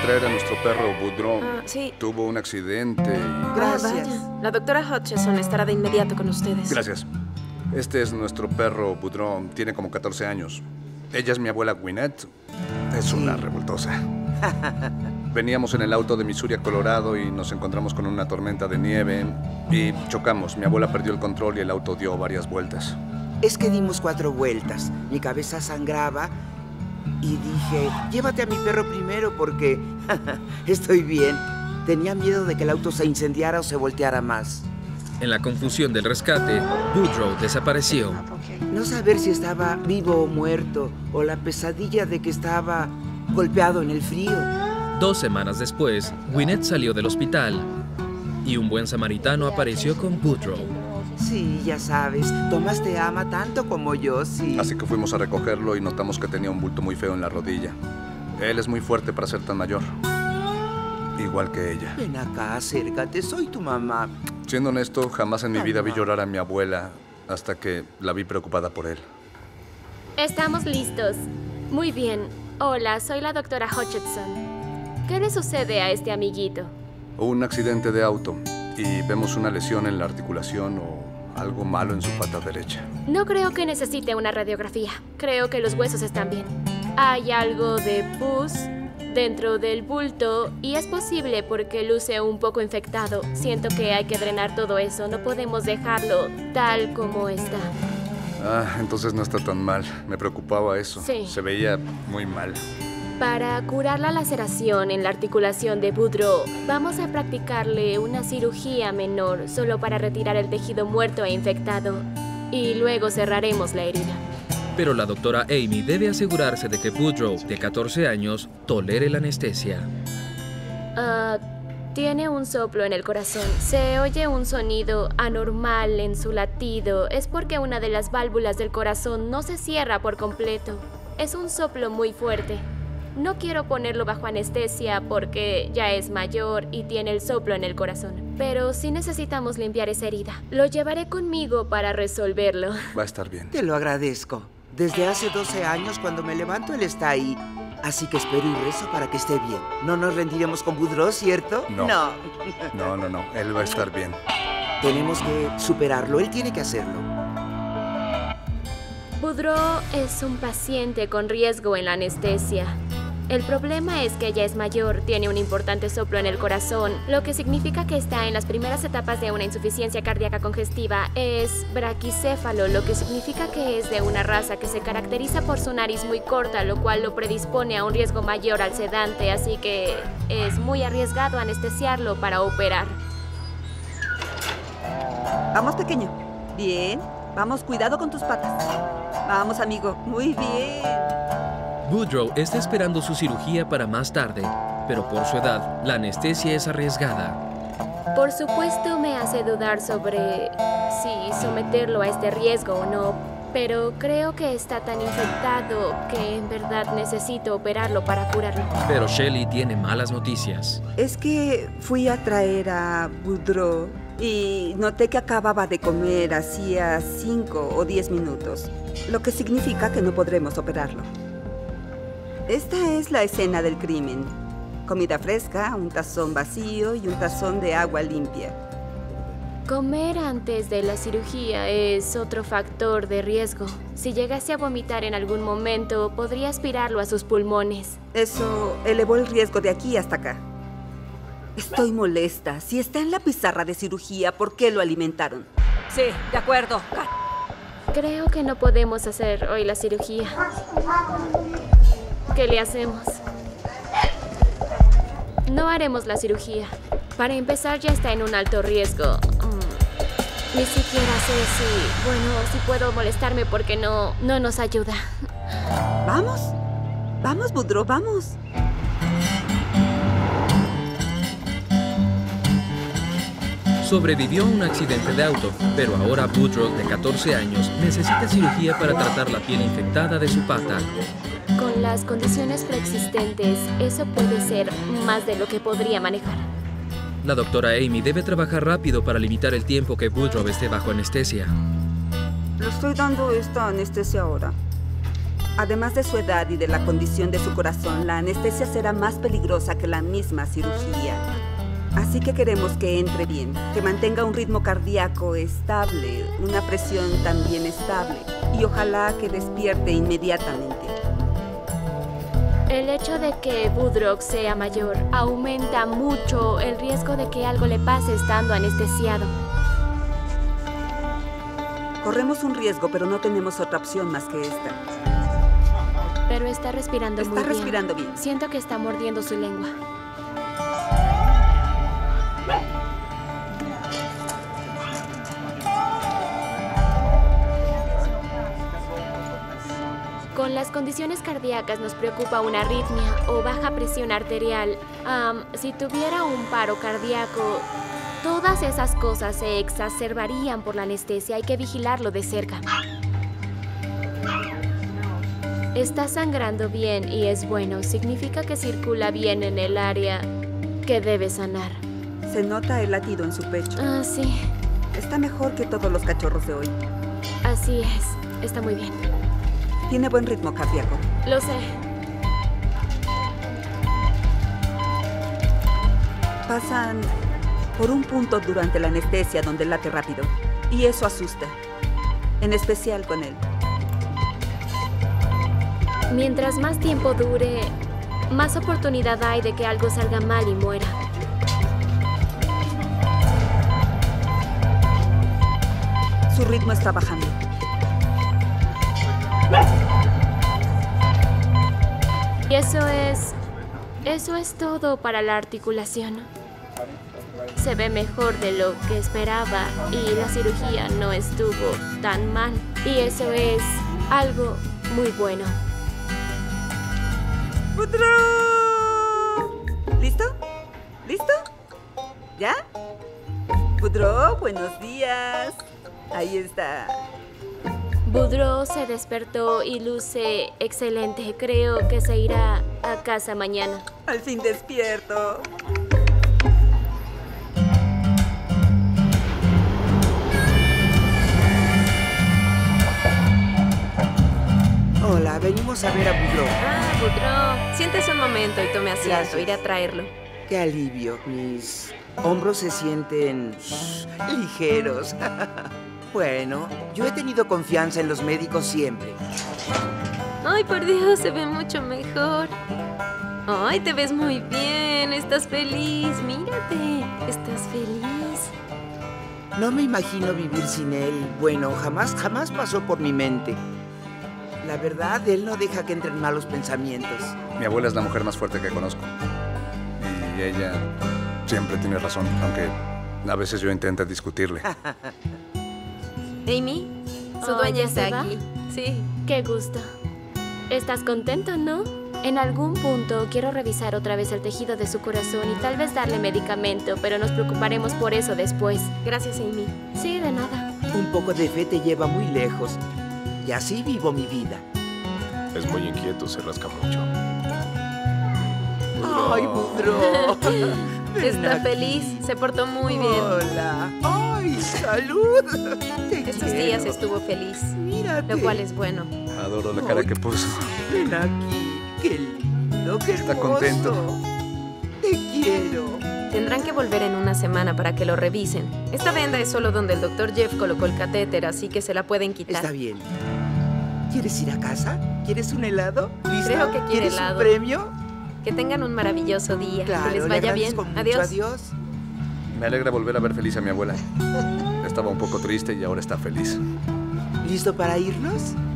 traer a nuestro perro Boudreaux. Sí. Tuvo un accidente y... Gracias. Vaya. La doctora Hutchison estará de inmediato con ustedes. Gracias. Este es nuestro perro Boudreaux. Tiene como 14 años. Ella es mi abuela Gwyneth. Es una revoltosa. Veníamos en el auto de Missouri a Colorado y nos encontramos con una tormenta de nieve y chocamos. Mi abuela perdió el control y el auto dio varias vueltas. Es que dimos 4 vueltas. Mi cabeza sangraba y dije, llévate a mi perro primero porque estoy bien. Tenía miedo de que el auto se incendiara o se volteara más. En la confusión del rescate, Boudreaux desapareció. No saber si estaba vivo o muerto, o la pesadilla de que estaba golpeado en el frío. 2 semanas después, Gwyneth salió del hospital y un buen samaritano apareció con Boudreaux. Sí, ya sabes, Tomás te ama tanto como yo, sí. Así que fuimos a recogerlo y notamos que tenía un bulto muy feo en la rodilla. Él es muy fuerte para ser tan mayor. Igual que ella. Ven acá, acércate, soy tu mamá. Siendo honesto, jamás en mi vida vi llorar a mi abuela hasta que la vi preocupada por él. Estamos listos. Muy bien. Hola, soy la doctora Hutchison. ¿Qué le sucede a este amiguito? Un accidente de auto y vemos una lesión en la articulación o algo malo en su pata derecha. No creo que necesite una radiografía. Creo que los huesos están bien. Hay algo de pus dentro del bulto y es posible porque luce un poco infectado. Siento que hay que drenar todo eso. No podemos dejarlo tal como está. Entonces no está tan mal. Me preocupaba eso. Sí. Se veía muy mal. Para curar la laceración en la articulación de Boudreaux, vamos a practicarle una cirugía menor solo para retirar el tejido muerto e infectado. Y luego cerraremos la herida. Pero la doctora Amy debe asegurarse de que Boudreaux, de 14 años, tolere la anestesia. Tiene un soplo en el corazón. Se oye un sonido anormal en su latido. Es porque una de las válvulas del corazón no se cierra por completo. Es un soplo muy fuerte. No quiero ponerlo bajo anestesia porque ya es mayor y tiene el soplo en el corazón. Pero sí necesitamos limpiar esa herida. Lo llevaré conmigo para resolverlo. Va a estar bien. Te lo agradezco. Desde hace 12 años, cuando me levanto, él está ahí. Así que espero y rezo para que esté bien. No nos rendiremos con Boudreaux, ¿cierto? No. No. Él va a estar bien. Tenemos que superarlo. Él tiene que hacerlo. Boudreaux es un paciente con riesgo en la anestesia. El problema es que ella es mayor, tiene un importante soplo en el corazón, lo que significa que está en las primeras etapas de una insuficiencia cardíaca congestiva. Es braquicéfalo, lo que significa que es de una raza que se caracteriza por su nariz muy corta, lo cual lo predispone a un riesgo mayor al sedante, así que es muy arriesgado anestesiarlo para operar. Vamos, pequeño. Bien. Vamos, cuidado con tus patas. Vamos, amigo. Muy bien. Boudreaux está esperando su cirugía para más tarde, pero por su edad, la anestesia es arriesgada. Por supuesto, me hace dudar sobre si someterlo a este riesgo o no, pero creo que está tan infectado que en verdad necesito operarlo para curarlo. Pero Shelley tiene malas noticias. Es que fui a traer a Boudreaux y noté que acababa de comer hacía 5 o 10 minutos, lo que significa que no podremos operarlo. Esta es la escena del crimen. Comida fresca, un tazón vacío y un tazón de agua limpia. Comer antes de la cirugía es otro factor de riesgo. Si llegase a vomitar en algún momento, podría aspirarlo a sus pulmones. Eso elevó el riesgo de aquí hasta acá. Estoy molesta. Si está en la pizarra de cirugía, ¿por qué lo alimentaron? Sí, de acuerdo. Creo que no podemos hacer hoy la cirugía. ¿Qué le hacemos? No haremos la cirugía. Para empezar, ya está en un alto riesgo. Ni siquiera sé si puedo molestarme porque no nos ayuda. Vamos. Vamos, Boudreaux, vamos. Sobrevivió a un accidente de auto, pero ahora Boudreaux, de 14 años, necesita cirugía para tratar la piel infectada de su pata. Con las condiciones preexistentes, eso puede ser más de lo que podría manejar. La doctora Amy debe trabajar rápido para limitar el tiempo que Boudreaux esté bajo anestesia. Le estoy dando esta anestesia ahora. Además de su edad y de la condición de su corazón, la anestesia será más peligrosa que la misma cirugía. Así que queremos que entre bien, que mantenga un ritmo cardíaco estable, una presión también estable y ojalá que despierte inmediatamente. El hecho de que Woodrow sea mayor aumenta mucho el riesgo de que algo le pase estando anestesiado. Corremos un riesgo, pero no tenemos otra opción más que esta. Pero está respirando muy bien. Está respirando bien. Siento que está mordiendo su lengua. Con las condiciones cardíacas nos preocupa una arritmia o baja presión arterial. Si tuviera un paro cardíaco, todas esas cosas se exacerbarían por la anestesia. Hay que vigilarlo de cerca. Está sangrando bien y es bueno. Significa que circula bien en el área que debe sanar. Se nota el latido en su pecho. Sí. Está mejor que todos los cachorros de hoy. Así es. Está muy bien. Tiene buen ritmo cardíaco. Lo sé. Pasan por un punto durante la anestesia donde late rápido. Y eso asusta. En especial con él. Mientras más tiempo dure, más oportunidad hay de que algo salga mal y muera. Su ritmo está bajando. Y eso es todo para la articulación. Se ve mejor de lo que esperaba y la cirugía no estuvo tan mal. Y eso es algo muy bueno. ¡Woodrow! ¿Listo? ¿Listo? ¿Ya? Woodrow, buenos días. Ahí está. Woodrow se despertó y luce excelente. Creo que se irá a casa mañana. Al fin despierto. Hola, venimos a ver a Woodrow. Woodrow, siéntese un momento y tome asiento. Gracias. Iré a traerlo. Qué alivio. Mis hombros se sienten ligeros. Bueno, yo he tenido confianza en los médicos siempre. Ay, por Dios, se ve mucho mejor. Ay, te ves muy bien. Estás feliz. Mírate. Estás feliz. No me imagino vivir sin él. Bueno, jamás pasó por mi mente. La verdad, él no deja que entren malos pensamientos. Mi abuela es la mujer más fuerte que conozco. Y ella siempre tiene razón, aunque a veces yo intento discutirle. Amy, su Oh, dueña ¿ya está se va? aquí. Sí. Qué gusto. ¿Estás contento, no? En algún punto quiero revisar otra vez el tejido de su corazón y tal vez darle medicamento, pero nos preocuparemos por eso después. Gracias, Amy. Sí, de nada. Un poco de fe te lleva muy lejos. Y así vivo mi vida. Es muy inquieto, se rasca mucho. ¡Ay, Woodrow! Ven Está aquí. feliz. Se portó muy bien. Hola. ¡Ay, salud! Te Estos quiero. días estuvo feliz, Mírate. lo cual es bueno. Adoro la cara que puso. Ven aquí. Qué lindo, qué Está hermoso. contento. Te quiero. Tendrán que volver en una semana para que lo revisen. Esta venda es solo donde el Dr. Jeff colocó el catéter, así que se la pueden quitar. Está bien. ¿Quieres ir a casa? ¿Quieres un helado? ¿Lista? Creo que quiere ¿Quieres helado. un premio? Que tengan un maravilloso día. Claro, que les le vaya bien. agradezco mucho. Adiós. Adiós. Me alegra volver a ver feliz a mi abuela. Estaba un poco triste y ahora está feliz. ¿Listo para irnos?